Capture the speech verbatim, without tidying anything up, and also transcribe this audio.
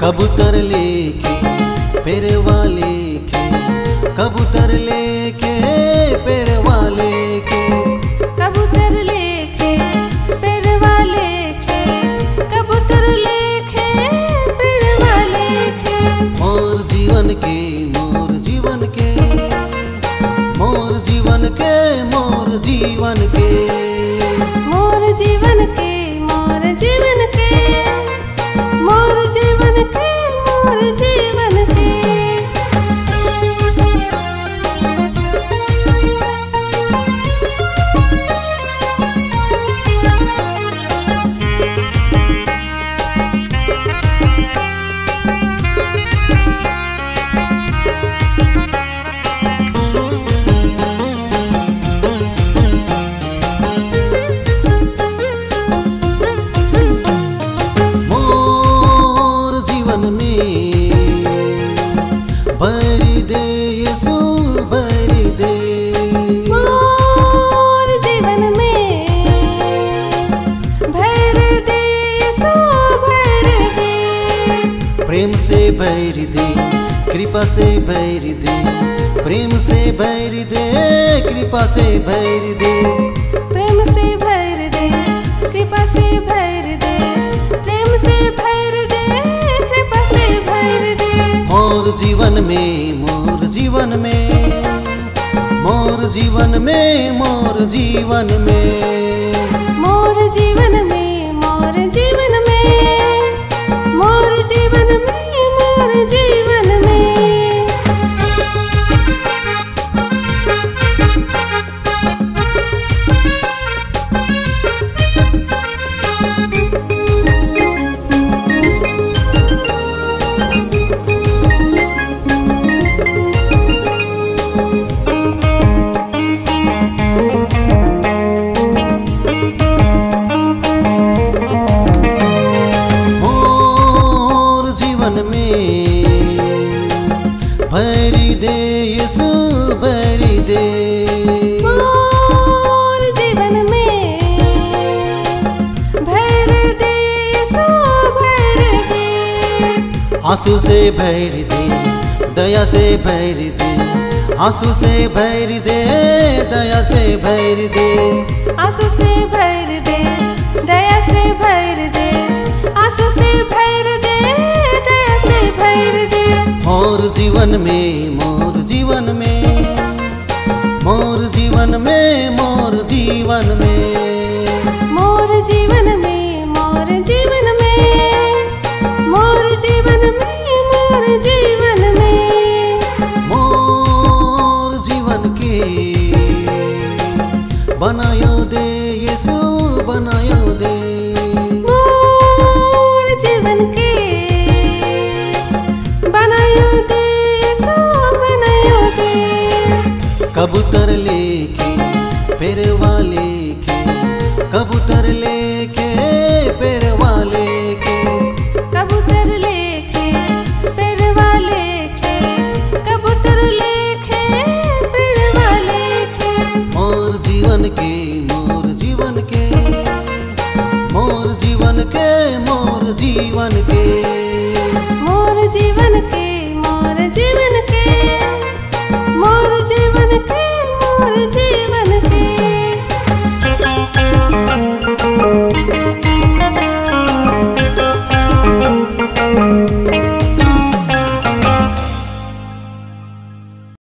कबूतर लेके पेरवा लेके, कबूतर लेके पेरवा लेके, कबूतर लेके पेरवा लेके, कबूतर लेके पेरवा लेके। मोर जीवन के मोर जीवन के, मोर जीवन के मोर जीवन के, मोर जीवन के मोर जीवन के, मोर जीवन के मोर जीवन के। भरी दे यीशु भरी दे, मोर जीवन में भर दे यीशु भर दे। प्रेम से भर दे कृपा से भर दे, प्रेम से भर दे कृपा से भर दे, प्रेम से भर दे कृपा से भर दे, प्रेम से भर दे कृपा से भर दे। मोर जीवन में मोर जीवन में, मोर जीवन में मोर जीवन में, मोर जीवन में मोर जीवन में, मोर जीवन में मोर जीवन में। भरी दे यीशु भरी दे, मोर जीवन में भर दे यीशु भर दे। आंसू से भर दे दया से भर दे, आंसू से भर दे दया से भर दे, आंसू से भर दे दया से भर दे, आंसू से भर दे दया से भर दे। मोर जीवन में मोर जीवन में, मोर जीवन में मोर जीवन में, मोर जीवन में मोर जीवन में, मोर जीवन में मोर जीवन में। मोर जीवन के बनायो दे